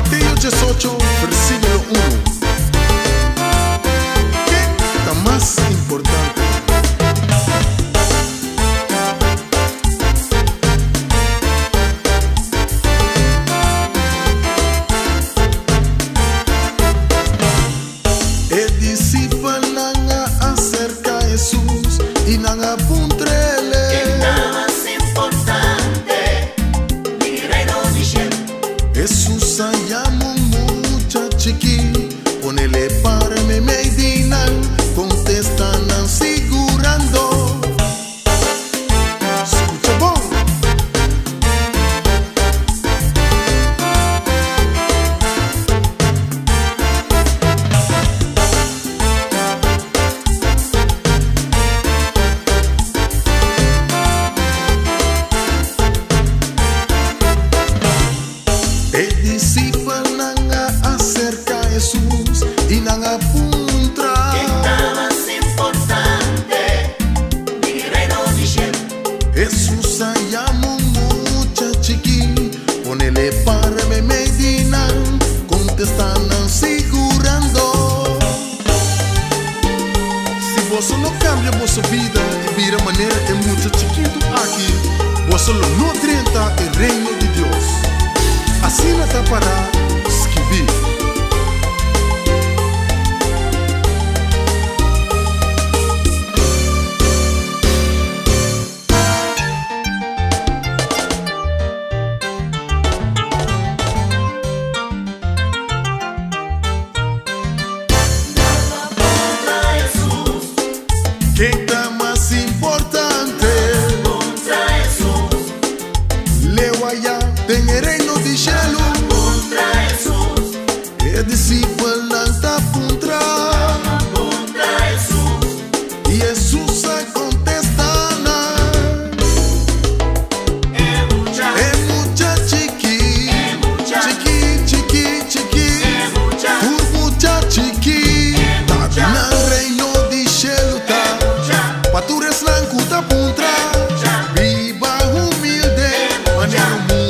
Mateo 18, versículo 1. ¿Qué está más importante? El discípulo nanga acerca a Jesús y nanga puntrele. ¿Qué está más importante? Mi reino dice. Jesús llama mucha chiqui, ponele para me medina, contestan asegurando. Escucha bon. El discípulo nanga acerca a Jesús y nanga puntra. ¿Qué está más importante? Mi reino dice. Jesús llama mucha chiqui, ponele para me medina, contestan asegurando. Si vos no cambia vuestra vida y vira manera es mucho chiquito aquí, vos solo no trienta el reino de Dios. Así no está para escribir. Contra Jesús. ¿Qué está más importante? Contra Jesús. Le vaya en el reino de cielo. Contra Jesús. El discípulo está puntra. Contra Jesús. Y Jesús contesta. Es mucha chiqui. Es mucha. Chiqui, chiqui, chiqui. Es mucha. Por mucha chiqui. Está en el reino de cielo. Pa' tu reslancuta puntra. Viva humilde. Manera